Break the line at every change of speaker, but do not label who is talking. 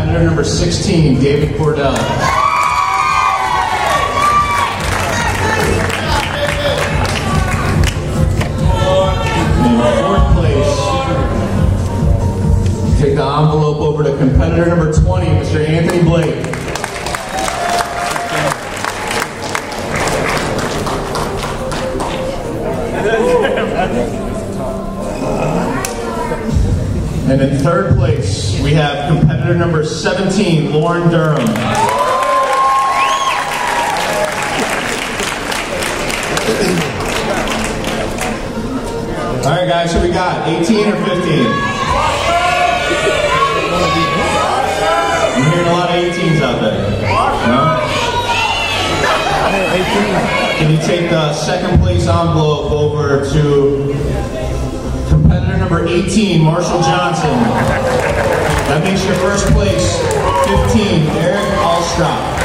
competitor number 16, David Cordell. In fourth place, take the envelope over to competitor number 20, Mr. Anthony Blake. And in third place, we have competitor number 17, Lauren Durham. All right, guys, who we got? 18 or 15? I'm hearing a lot of 18s out there. No? Can you take the second place envelope over to competitor number 18, Marshall Johnson? That makes your first place 15, Eric Alstrop.